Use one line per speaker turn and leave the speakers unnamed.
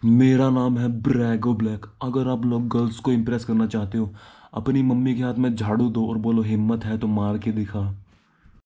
मेरा नाम है ब्रैगो ब्लैक। अगर आप लोग गर्ल्स को इम्प्रेस करना चाहते हो, अपनी मम्मी के हाथ में झाड़ू दो और बोलो हिम्मत है तो मार के दिखा।